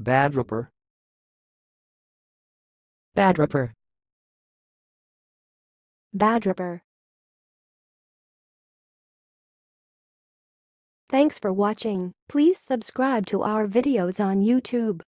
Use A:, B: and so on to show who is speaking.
A: BHADRAPUR.
B: BHADRAPUR.
C: BHADRAPUR. Thanks for watching. Please subscribe to our videos on YouTube.